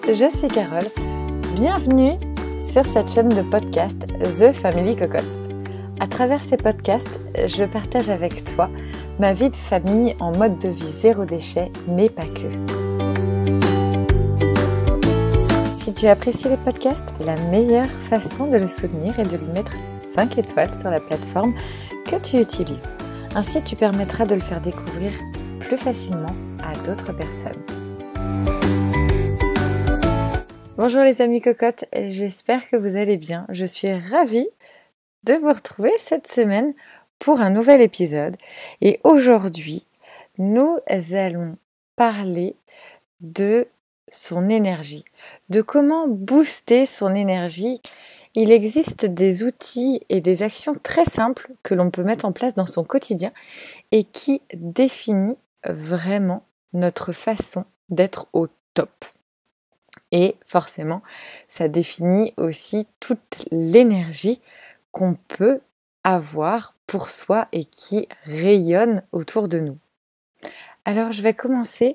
je suis Carole. Bienvenue sur cette chaîne de podcast The Family Cocotte. À travers ces podcasts, je partage avec toi ma vie de famille en mode de vie zéro déchet, mais pas que. Si tu apprécies les podcasts, la meilleure façon de le soutenir est de lui mettre 5 étoiles sur la plateforme que tu utilises. Ainsi, tu permettras de le faire découvrir plus facilement à d'autres personnes. Bonjour les amis cocottes, j'espère que vous allez bien. Je suis ravie de vous retrouver cette semaine pour un nouvel épisode. Et aujourd'hui, nous allons parler de son énergie, de comment booster son énergie. Il existe des outils et des actions très simples que l'on peut mettre en place dans son quotidien et qui définit vraiment notre façon d'être au top. Et forcément, ça définit aussi toute l'énergie qu'on peut avoir pour soi et qui rayonne autour de nous. Alors, je vais commencer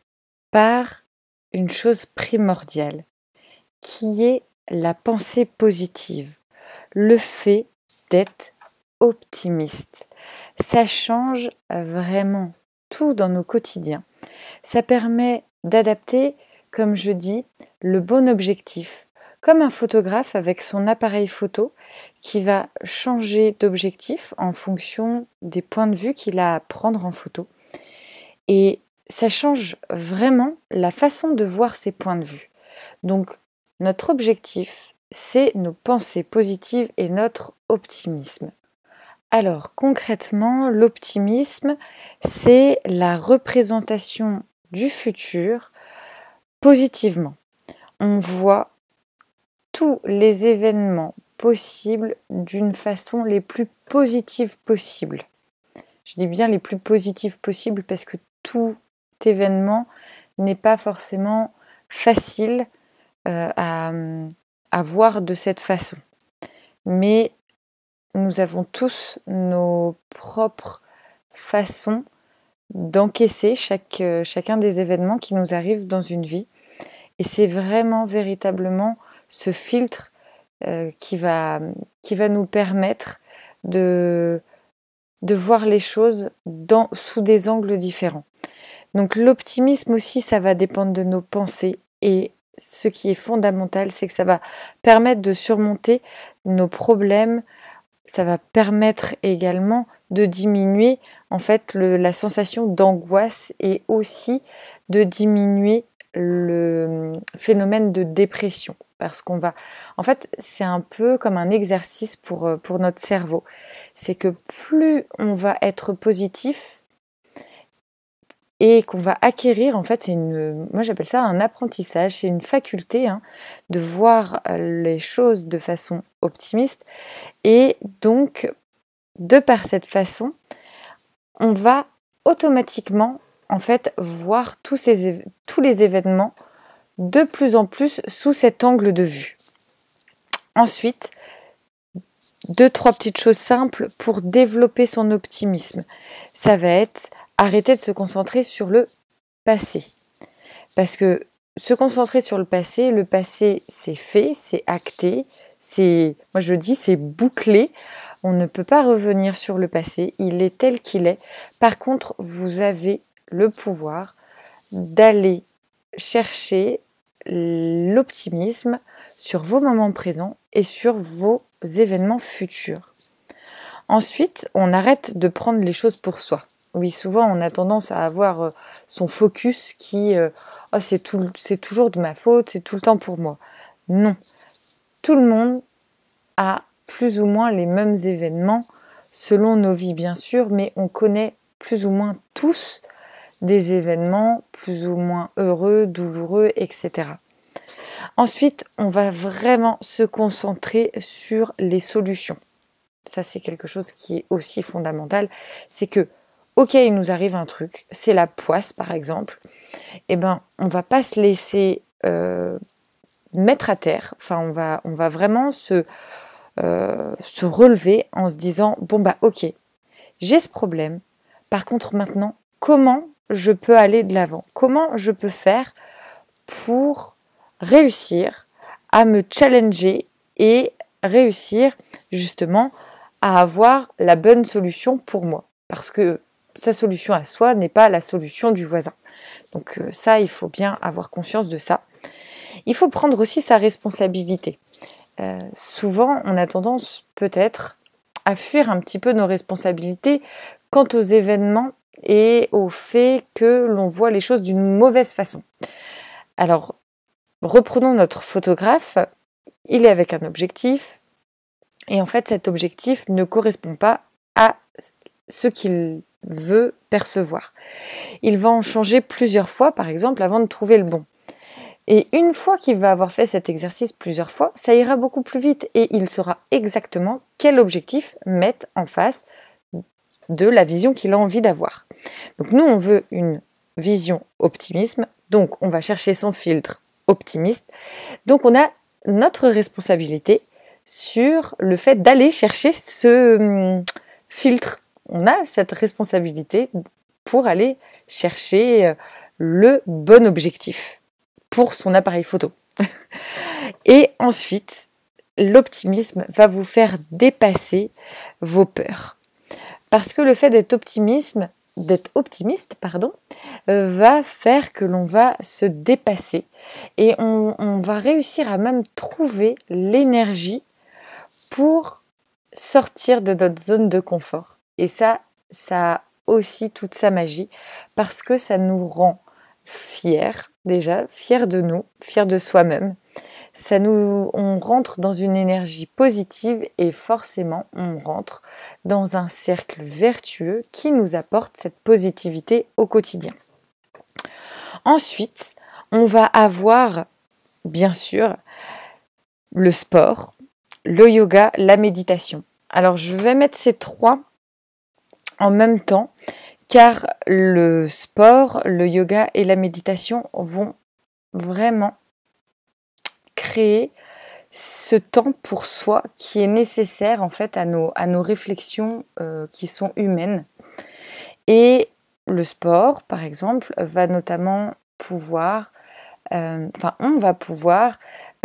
par une chose primordiale, qui est la pensée positive, le fait d'être optimiste. Ça change vraiment tout dans nos quotidiens. Ça permet d'adapter, comme je dis, le bon objectif, comme un photographe avec son appareil photo qui va changer d'objectif en fonction des points de vue qu'il a à prendre en photo. Et ça change vraiment la façon de voir ses points de vue. Donc, notre objectif, c'est nos pensées positives et notre optimisme. Alors, concrètement, l'optimisme, c'est la représentation du futur positivement. On voit tous les événements possibles d'une façon les plus positive possible. Je dis bien les plus positives possibles parce que tout événement n'est pas forcément facile à voir de cette façon. Mais nous avons tous nos propres façons d'encaisser chacun des événements qui nous arrivent dans une vie. Et c'est vraiment, véritablement, ce filtre qui va nous permettre de voir les choses sous des angles différents. Donc l'optimisme aussi, ça va dépendre de nos pensées. Et ce qui est fondamental, c'est que ça va permettre de surmonter nos problèmes. Ça va permettre également de diminuer en fait la sensation d'angoisse et aussi de diminuer le phénomène de dépression. Parce qu'on va... En fait, c'est un peu comme un exercice pour notre cerveau. C'est que plus on va être positif et qu'on va acquérir, en fait, moi j'appelle ça un apprentissage, c'est une faculté de voir les choses de façon optimiste. Et donc, de par cette façon, on va automatiquement en fait voir tous les événements de plus en plus sous cet angle de vue. Ensuite, 2-3 petites choses simples pour développer son optimisme. Ça va être arrêter de se concentrer sur le passé. Parce que se concentrer sur le passé c'est fait, c'est acté, moi je dis c'est bouclé. On ne peut pas revenir sur le passé, il est tel qu'il est. Par contre, vous avez le pouvoir d'aller chercher l'optimisme sur vos moments présents et sur vos événements futurs. Ensuite, on arrête de prendre les choses pour soi. Oui, souvent on a tendance à avoir son focus qui c'est toujours de ma faute, c'est tout le temps pour moi. Non, tout le monde a plus ou moins les mêmes événements selon nos vies bien sûr, mais on connaît plus ou moins tous des événements plus ou moins heureux, douloureux, etc. Ensuite, on va vraiment se concentrer sur les solutions. Ça, c'est quelque chose qui est aussi fondamental. C'est que, ok, il nous arrive un truc, c'est la poisse par exemple, et ben, on va pas se laisser mettre à terre. Enfin, on va vraiment se relever en se disant, bon bah ok, j'ai ce problème. Par contre, maintenant, comment je peux aller de l'avant? Comment je peux faire pour réussir à me challenger et réussir justement à avoir la bonne solution pour moi. Parce que sa solution à soi n'est pas la solution du voisin. Donc ça, il faut bien avoir conscience de ça. Il faut prendre aussi sa responsabilité. Souvent, on a tendance peut-être à fuir un petit peu nos responsabilités quant aux événements et au fait que l'on voit les choses d'une mauvaise façon. Alors, reprenons notre photographe. Il est avec un objectif et en fait, cet objectif ne correspond pas à ce qu'il veut percevoir. Il va en changer plusieurs fois, par exemple, avant de trouver le bon. Et une fois qu'il va avoir fait cet exercice plusieurs fois, ça ira beaucoup plus vite et il saura exactement quel objectif mettre en face de la vision qu'il a envie d'avoir. Donc nous, on veut une vision optimisme, donc on va chercher son filtre optimiste. Donc on a notre responsabilité sur le fait d'aller chercher ce filtre. On a cette responsabilité pour aller chercher le bon objectif pour son appareil photo. Et ensuite, l'optimisme va vous faire dépasser vos peurs. Parce que le fait d'être optimiste, va faire que l'on va se dépasser et on va réussir à même trouver l'énergie pour sortir de notre zone de confort. Et ça a aussi toute sa magie parce que ça nous rend fiers, déjà, fiers de nous, fiers de soi-même. On rentre dans une énergie positive et forcément on rentre dans un cercle vertueux qui nous apporte cette positivité au quotidien. Ensuite, on va avoir bien sûr le sport, le yoga, la méditation. Alors je vais mettre ces trois en même temps car le sport, le yoga et la méditation vont vraiment créer ce temps pour soi qui est nécessaire en fait à nos réflexions qui sont humaines. Et le sport, par exemple, va notamment pouvoir, on va pouvoir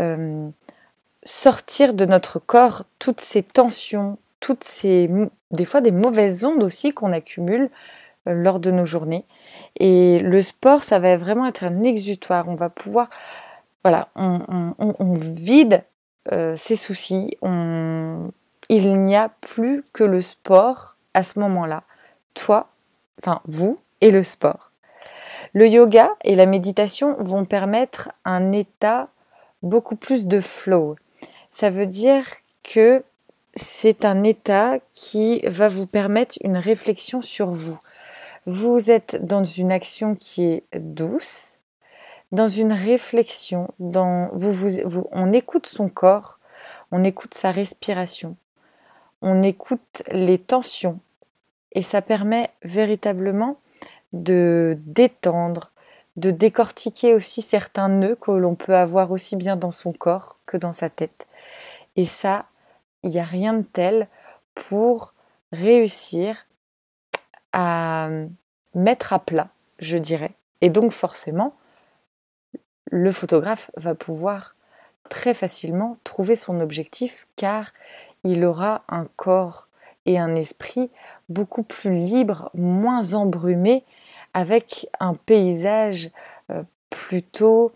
sortir de notre corps toutes ces tensions, des fois des mauvaises ondes aussi qu'on accumule lors de nos journées. Et le sport, ça va vraiment être un exutoire. On va pouvoir, voilà, on vide ses soucis. Il n'y a plus que le sport à ce moment-là. Vous et le sport. Le yoga et la méditation vont permettre un état beaucoup plus de flow. Ça veut dire que c'est un état qui va vous permettre une réflexion sur vous. Vous êtes dans une action qui est douce, dans une réflexion, on écoute son corps, on écoute sa respiration, on écoute les tensions et ça permet véritablement de détendre, de décortiquer aussi certains nœuds que l'on peut avoir aussi bien dans son corps que dans sa tête. Et ça, il n'y a rien de tel pour réussir à mettre à plat, je dirais. Et donc forcément, le photographe va pouvoir très facilement trouver son objectif car il aura un corps et un esprit beaucoup plus libre, moins embrumé, avec un paysage plutôt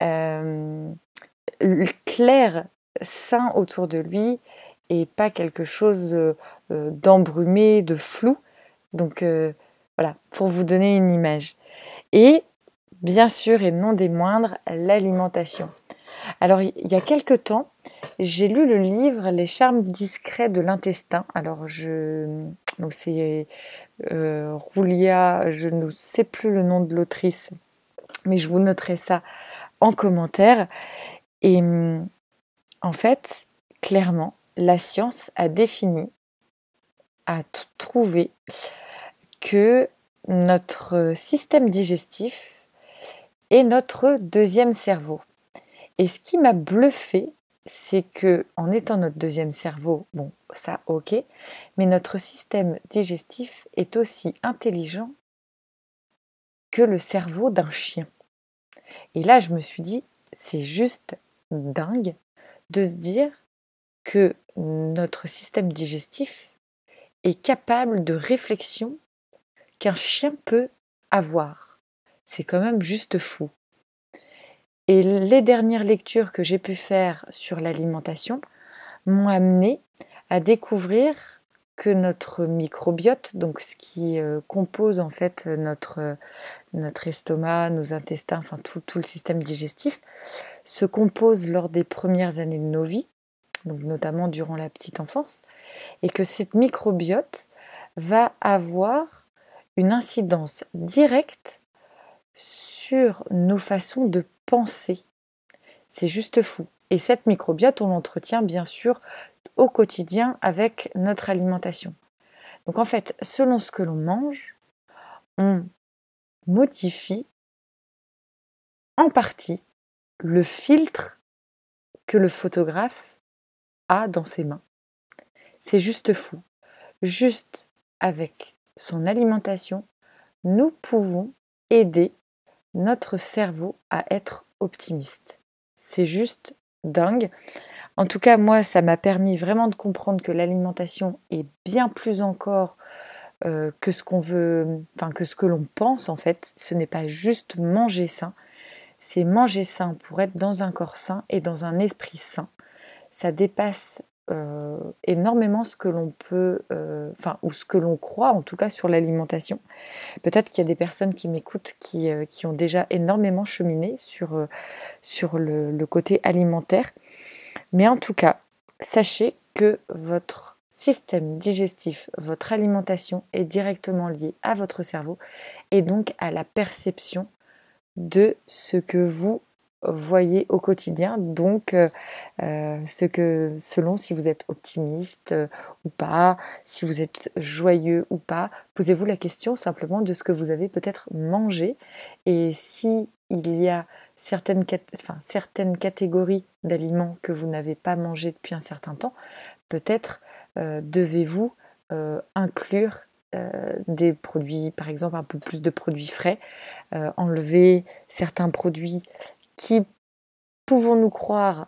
clair, sain autour de lui et pas quelque chose d'embrumé, de flou. Donc voilà, pour vous donner une image. Et bien sûr, et non des moindres, l'alimentation. Alors, il y a quelque temps, j'ai lu le livre Les charmes discrets de l'intestin. Alors, donc c'est Roulia, je ne sais plus le nom de l'autrice, mais je vous noterai ça en commentaire. Et en fait, clairement, la science a trouvé que notre système digestif est notre deuxième cerveau. Et ce qui m'a bluffé, c'est que en étant notre deuxième cerveau, bon, ça ok, mais notre système digestif est aussi intelligent que le cerveau d'un chien. Et là, je me suis dit, c'est juste dingue de se dire que notre système digestif est capable de réflexion qu'un chien peut avoir. C'est quand même juste fou. Et les dernières lectures que j'ai pu faire sur l'alimentation m'ont amené à découvrir que notre microbiote, donc ce qui compose en fait notre estomac, nos intestins, enfin tout le système digestif, se compose lors des premières années de nos vies, donc notamment durant la petite enfance, et que cette microbiote va avoir une incidence directe sur nos façons de penser. C'est juste fou. Et cette microbiote, on l'entretient bien sûr au quotidien avec notre alimentation. Donc en fait, selon ce que l'on mange, on modifie en partie le filtre que le photographe a dans ses mains. C'est juste fou. Juste avec son alimentation, nous pouvons aider notre cerveau à être optimiste. C'est juste dingue. En tout cas, moi, ça m'a permis vraiment de comprendre que l'alimentation est bien plus encore que ce qu'on veut, que ce que l'on pense en fait. Ce n'est pas juste manger sain, c'est manger sain pour être dans un corps sain et dans un esprit sain. Ça dépasse énormément ce que l'on peut, ou ce que l'on croit en tout cas sur l'alimentation. Peut-être qu'il y a des personnes qui m'écoutent qui ont déjà énormément cheminé sur le côté alimentaire. Mais en tout cas, sachez que votre système digestif, votre alimentation est directement liée à votre cerveau et donc à la perception de ce que vous voyez au quotidien, donc selon si vous êtes optimiste ou pas, si vous êtes joyeux ou pas, posez-vous la question simplement de ce que vous avez peut-être mangé et si il y a certaines catégories d'aliments que vous n'avez pas mangé depuis un certain temps, peut-être devez-vous inclure des produits, par exemple un peu plus de produits frais, enlever certains produits qui, pouvons-nous croire,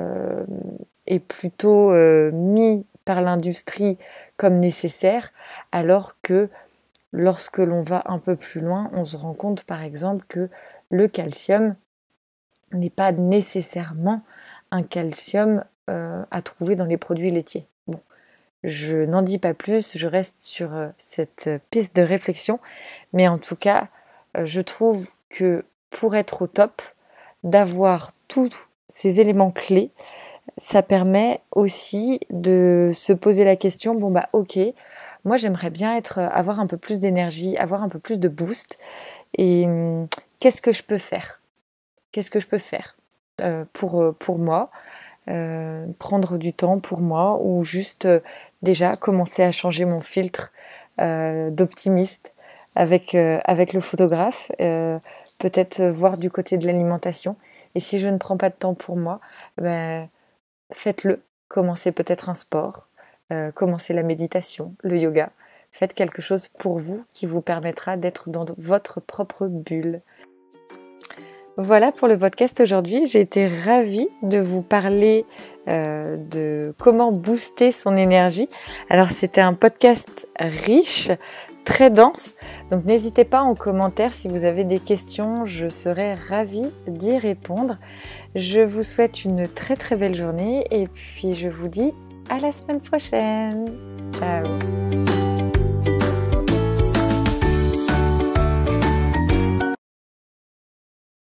est plutôt mis par l'industrie comme nécessaire, alors que lorsque l'on va un peu plus loin, on se rend compte par exemple que le calcium n'est pas nécessairement un calcium à trouver dans les produits laitiers. Bon, je n'en dis pas plus, je reste sur cette piste de réflexion, mais en tout cas, je trouve que pour être au top, d'avoir tous ces éléments clés, ça permet aussi de se poser la question, ok, moi j'aimerais bien avoir un peu plus d'énergie, avoir un peu plus de boost, et qu'est-ce que je peux faire ? Qu'est-ce que je peux faire pour moi, prendre du temps pour moi, ou juste déjà commencer à changer mon filtre d'optimiste avec le photographe, peut-être voir du côté de l'alimentation. Et si je ne prends pas de temps pour moi, faites-le. Commencez peut-être un sport, commencez la méditation, le yoga. Faites quelque chose pour vous qui vous permettra d'être dans votre propre bulle. Voilà pour le podcast aujourd'hui. J'ai été ravie de vous parler de comment booster son énergie. Alors c'était un podcast riche, très dense. Donc n'hésitez pas en commentaire si vous avez des questions. Je serai ravie d'y répondre. Je vous souhaite une très très belle journée et puis je vous dis à la semaine prochaine. Ciao.